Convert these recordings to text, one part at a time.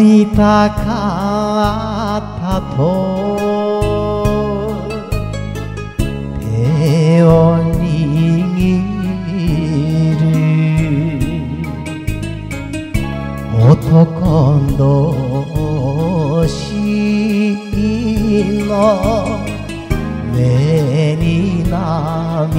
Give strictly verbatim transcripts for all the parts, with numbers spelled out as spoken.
会いたかったと手を握る男同士の目に涙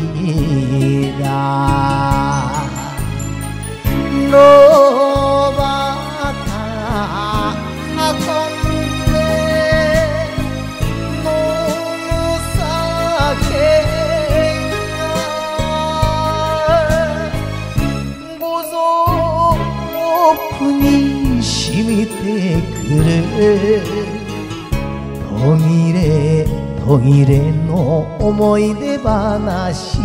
のばた運んで飲む酒が五臓六に染みてくる途切れ途切れの思い出話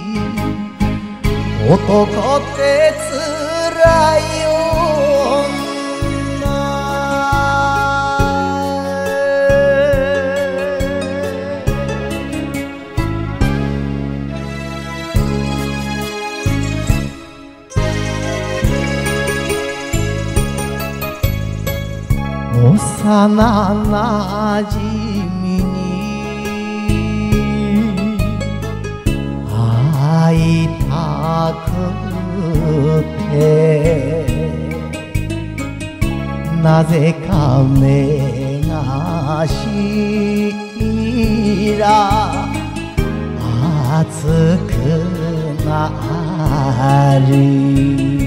男ってつらいよ幼なじみに会いたくてなぜか目がしら熱くなる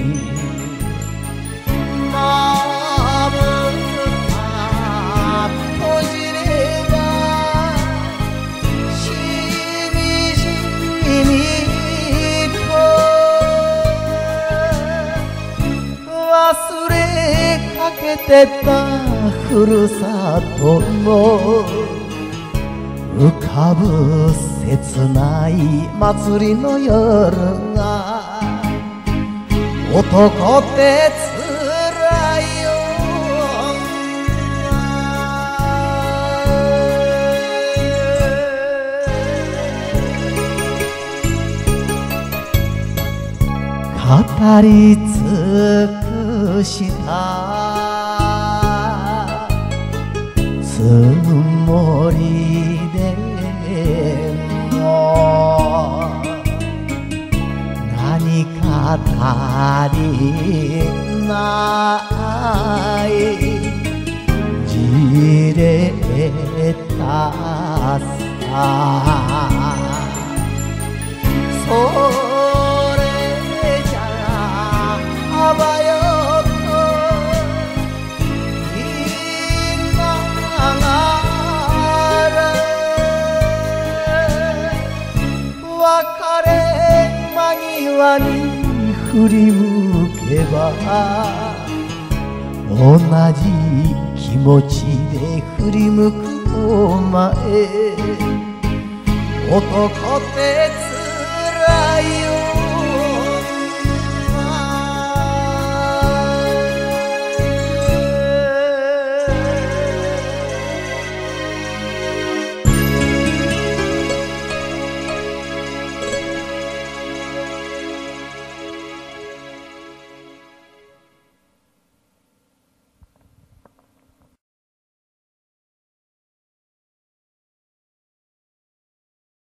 忘れかけてたふるさとの浮かぶ切ない祭りの夜が男ってつらいよ語り尽くしたつもりでも何か足りないじれたさそれじゃあばよ別れ間際に振り向けば同じ気持ちで振り向くお前男ってつらいよ